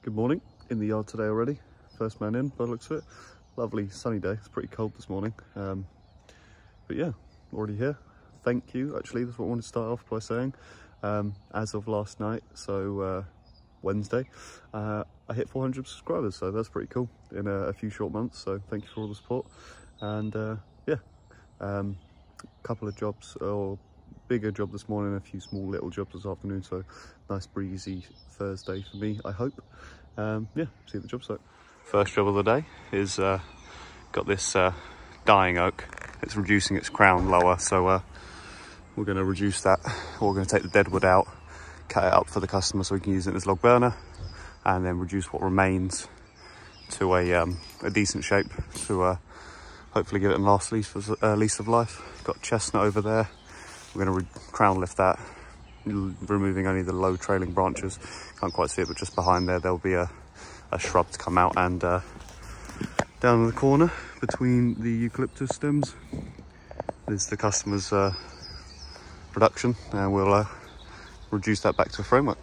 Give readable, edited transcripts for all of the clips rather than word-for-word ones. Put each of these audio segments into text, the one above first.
Good morning, in the yard today already. First man in by the looks of it. Lovely sunny day, it's pretty cold this morning. But yeah, already here. Thank you, actually, that's what I wanted to start off by saying. As of last night, so Wednesday, I hit 400 subscribers, so that's pretty cool in a few short months. So thank you for all the support. And couple of jobs, or bigger job this morning, a few small little jobs this afternoon, so nice breezy Thursday for me, I hope. Yeah, see you at the job site. First job of the day is got this dying oak. It's reducing its crown lower, so we're going to reduce that. We're going to take the dead wood out, cut it up for the customer so we can use it as log burner, and then reduce what remains to a decent shape to hopefully give it a last lease of life. Got chestnut over there. We're going to crown lift that, removing only the low trailing branches. Can't quite see it, but just behind there, there'll be a shrub to come out, and down in the corner between the eucalyptus stems is the customer's production, and we'll reduce that back to a framework.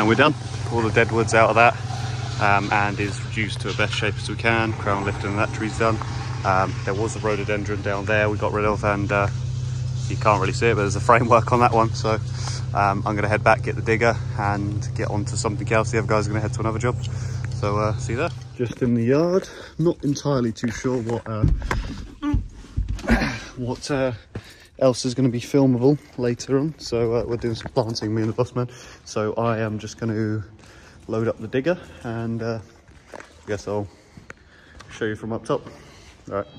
And we're done. All the dead wood's out of that, and is reduced to the best shape as we can. Crown lifting and that tree's done. There was a rhododendron down there we got rid of, and you can't really see it, but there's a framework on that one. So I'm going to head back, get the digger, and get on to something else. The other guys are going to head to another job. So see you there. Just in the yard. Not entirely too sure what else is going to be filmable later on. So we're doing some planting, me and the busman. So I am just going to load up the digger, and I guess I'll show you from up top. All right.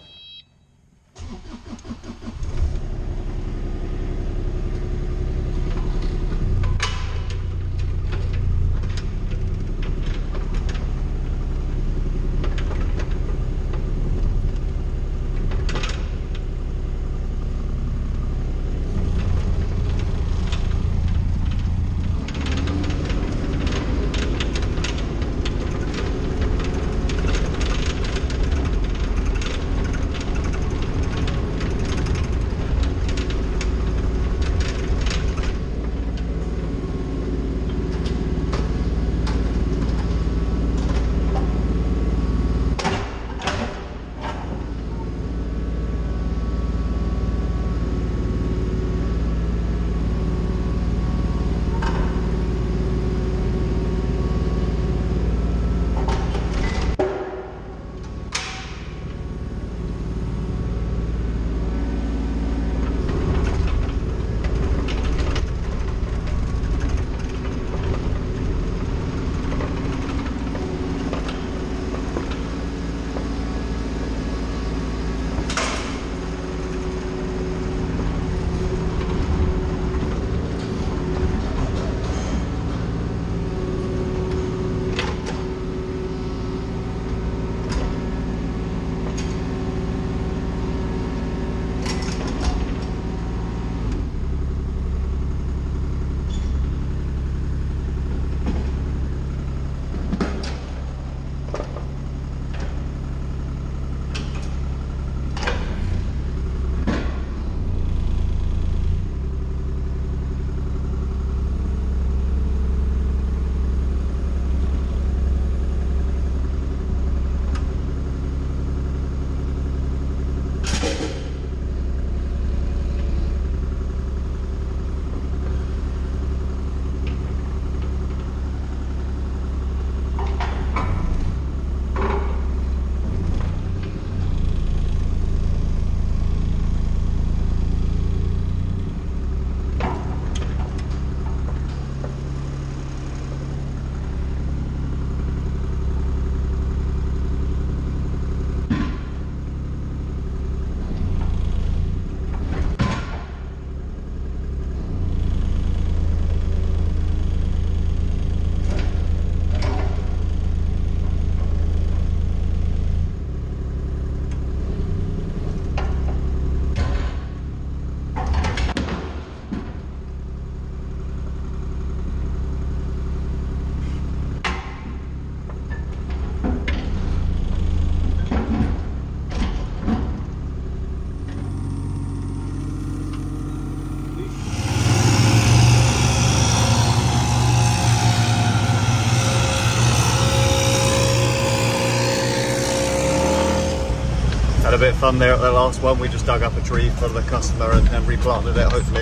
Had a bit of fun there at the last one. We just dug up a tree for the customer and replanted it. Hopefully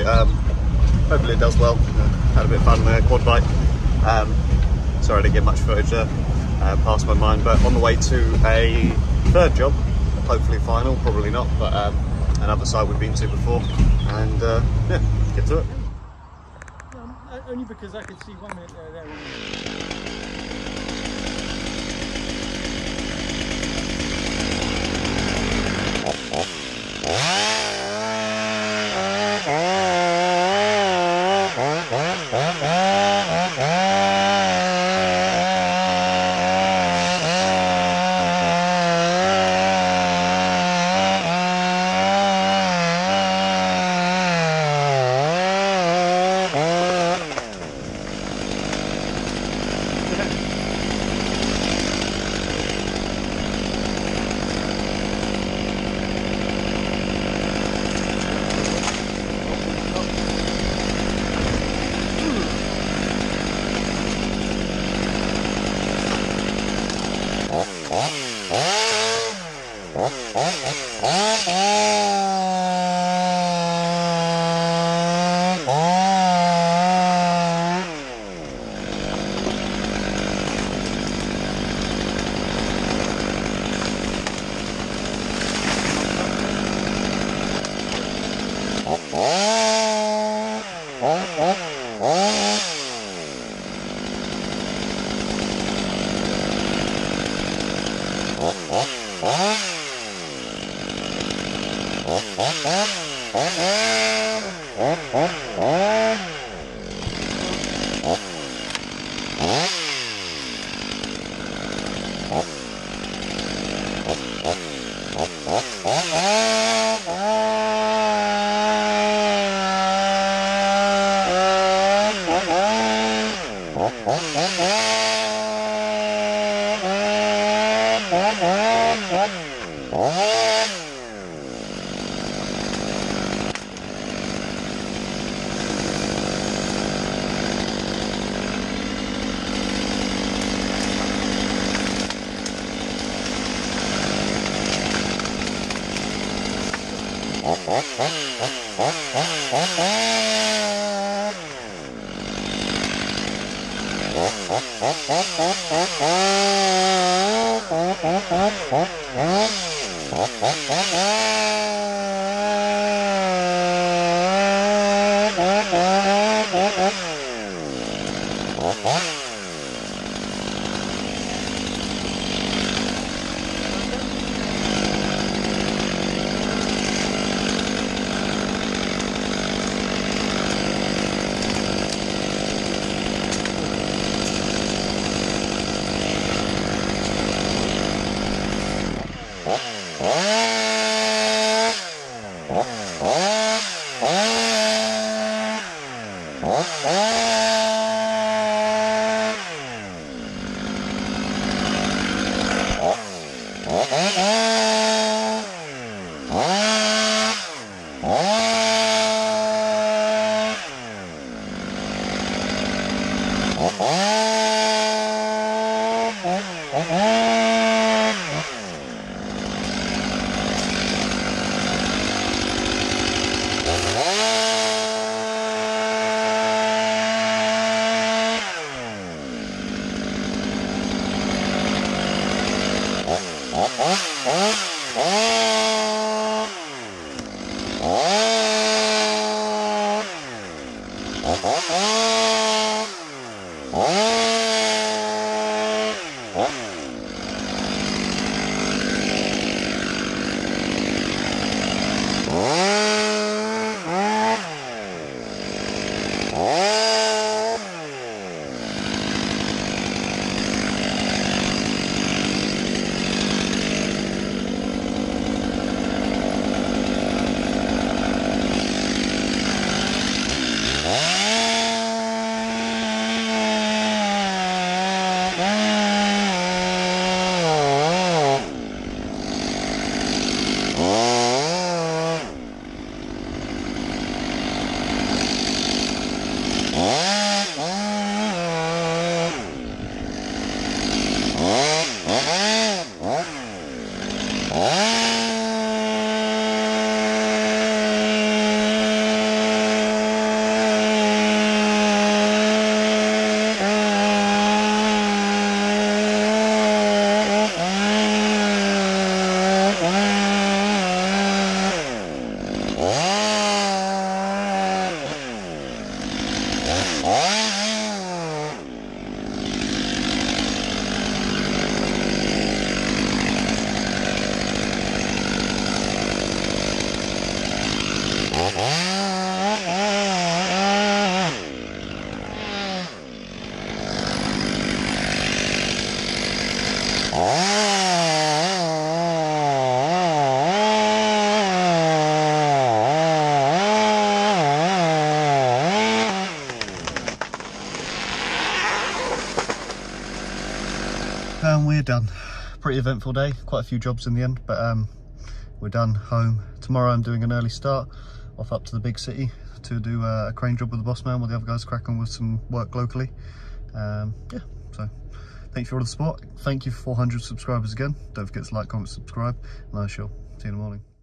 it does well. Had a bit of fun there, quad bike. Sorry I didn't get much footage there, passed my mind. But on the way to a third job, hopefully final, probably not, but another site we've been to before. And yeah, get to it. Only because I could see 1 minute there, 1 minute. We're done. Pretty eventful day, quite a few jobs in the end, but we're done, home. Tomorrow I'm doing an early start, off up to the big city to do a crane job with the boss man while the other guys crack on with some work locally. Yeah, so Thank you for all the support. Thank you for 400 subscribers again. Don't forget to like, comment, subscribe, and I shall see you in the morning.